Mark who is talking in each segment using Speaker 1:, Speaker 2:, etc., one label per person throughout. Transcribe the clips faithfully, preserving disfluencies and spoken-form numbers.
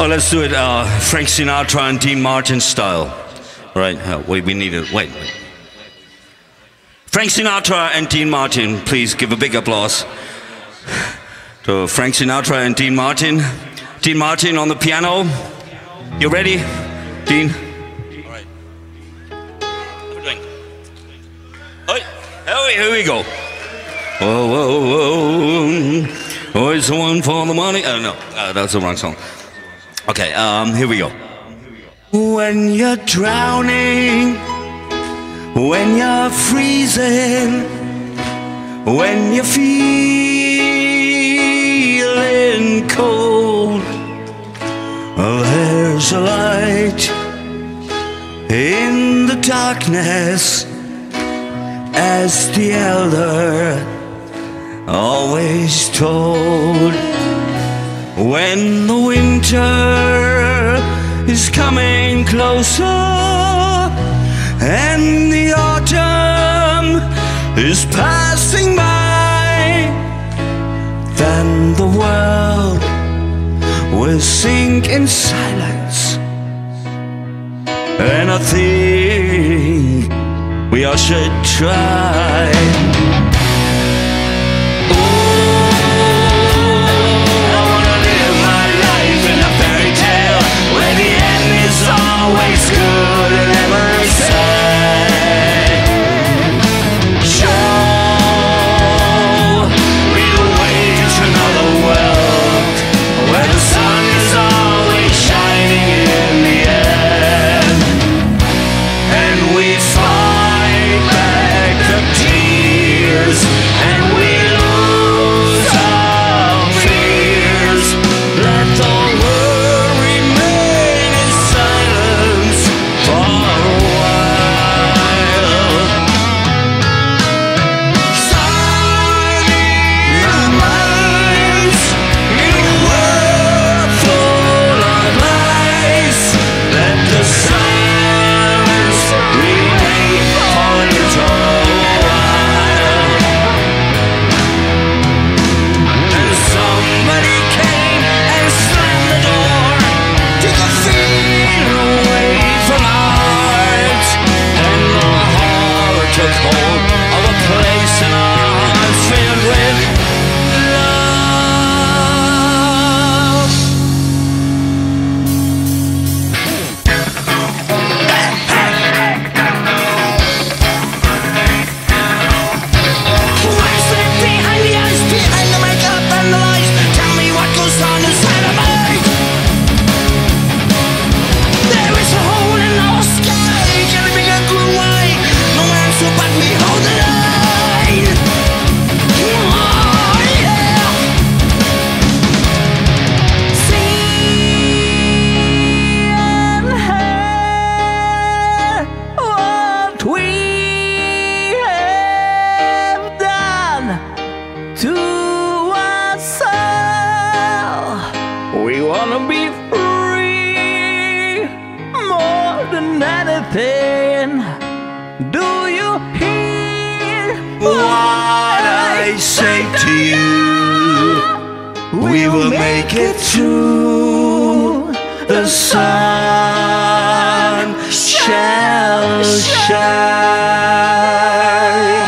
Speaker 1: Oh, let's do it uh, Frank Sinatra and Dean Martin style. Right, uh, wait, we need it, wait. Frank Sinatra and Dean Martin, please give a big applause to Frank Sinatra and Dean Martin. Dean Martin on the piano. You ready, Dean?
Speaker 2: All right.
Speaker 1: Have a drink. Hey, here we, here we go. Whoa, whoa, whoa. Oh, it's the one for the money. Oh, no, uh, that's the wrong song. Okay, um, here we go. When you're drowning, when you're freezing, when you're feeling cold, oh, there's a light in the darkness, as the elder always told. When the winter is coming closer and the autumn is passing by, then the world will sink in silence, and I think we all should try. Always good in every side. Show me the way to another world where the sun is always shining in the end, and we fight back the tears, and we lose our fears. Let the world remain in silence for a while. Silent minds in a world full of lies. Let the silence remain for a little while. And somebody came and slammed the door, took the fear away from our hearts, and the horror took hold of a place in our hearts filled with love. What's that behind the eyes, behind the makeup and the lies? Tell me what goes on inside of me. There is a hole in our sky, galloping a blue eye. No answer but we hold the line. Oh, yeah. See and hear what we have done to ourselves. We wanna be free more than anything. Do you hear what I say to you? We will make it through. The sun shall shine.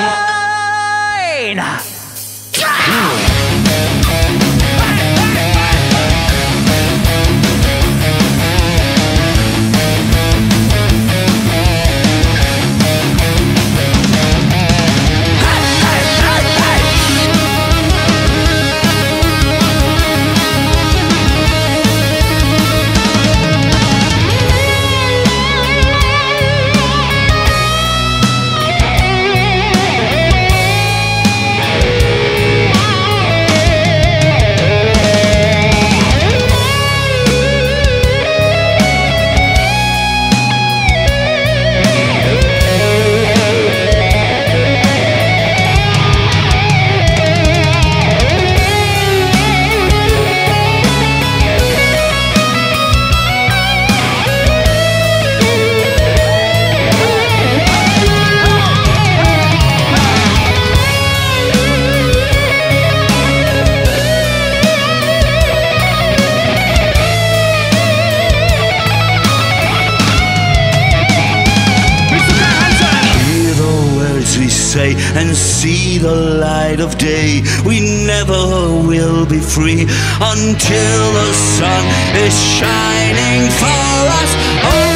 Speaker 1: say, and see the light of day. We never will be free until the sun is shining for us. Oh,